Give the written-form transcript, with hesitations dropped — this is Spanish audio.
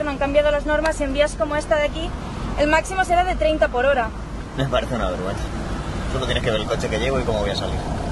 no han cambiado las normas, en vías como esta de aquí, el máximo será de 30 por hora. Me parece una vergüenza. Solo tienes que ver el coche que llevo y cómo voy a salir.